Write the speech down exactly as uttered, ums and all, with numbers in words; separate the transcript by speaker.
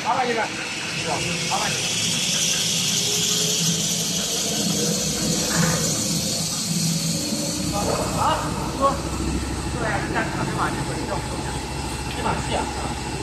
Speaker 1: 八百一个，是吧？八百一个。啊，说，对，人家打电话就说你要不要，这把戏啊。